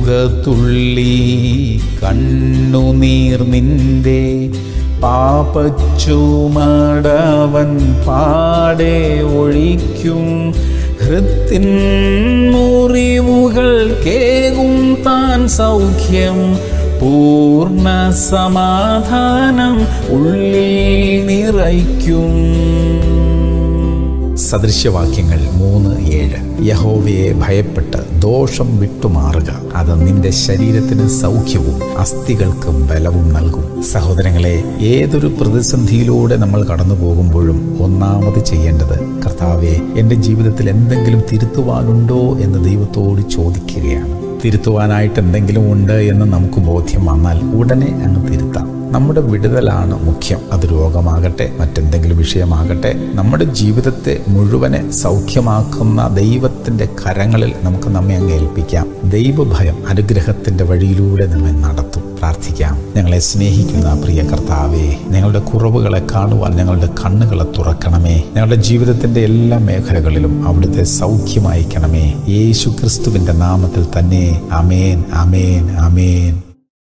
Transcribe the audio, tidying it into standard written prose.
തുള്ളി കണ്ണുനീർ നിന്റെ പാപച്ചുമടവൻ പാടെ ഒഴിക്കും. ഹൃത്തിൻ മുറിവുകൾ കേകും താൻ സൗഖ്യം. പൂർണ്ണ സമാധാനം ഉള്ളിൽ നിറയ്ക്കും. സദൃശ്യവാക്യങ്ങൾ 3:7. യഹോവയെ ഭയപ്പെട്ട് ദോഷം വിട്ടുമാറുക, അത് നിന്റെ ശരീരത്തിന് സൗഖ്യവും അസ്ഥികൾക്ക് ബലവും നൽകും. സഹോദരങ്ങളെ, ഏതൊരു പ്രതിസന്ധിയിലൂടെ നമ്മൾ കടന്നു പോകുമ്പോഴും ഒന്നാമത് ചെയ്യേണ്ടത്, കർത്താവേ, എൻ്റെ ജീവിതത്തിൽ എന്തെങ്കിലും തിരുത്തുവാനുണ്ടോ എന്ന് ദൈവത്തോട് ചോദിക്കുകയാണ്. തിരുത്തുവാനായിട്ട് എന്തെങ്കിലും ഉണ്ട് എന്ന് നമുക്ക് ബോധ്യം വന്നാൽ ഉടനെ അങ്ങ് തിരുത്താം. നമ്മുടെ വിടുതലാണ് മുഖ്യം. അത് രോഗമാകട്ടെ, മറ്റെന്തെങ്കിലും വിഷയമാകട്ടെ, നമ്മുടെ ജീവിതത്തെ മുഴുവനെ സൗഖ്യമാക്കുന്ന ദൈവത്തിൻ്റെ കരങ്ങളിൽ നമുക്ക് നമ്മെ അങ്ങ് ഏൽപ്പിക്കാം. ദൈവഭയം അനുഗ്രഹത്തിൻ്റെ വഴിയിലൂടെ നമ്മെ നടത്തും. പ്രാർത്ഥിക്കാം. ഞങ്ങളെ സ്നേഹിക്കുന്ന പ്രിയ കർത്താവേ, ഞങ്ങളുടെ കുറവുകളെ കാണുവാൻ ഞങ്ങളുടെ കണ്ണുകളെ തുറക്കണമേ. ഞങ്ങളുടെ ജീവിതത്തിൻ്റെ എല്ലാ മേഖലകളിലും അവിടുത്തെ സൗഖ്യം അയക്കണമേ. യേശു ക്രിസ്തുവിൻ്റെ നാമത്തിൽ തന്നെ. ആമേൻ, ആമേൻ, ആമേൻ.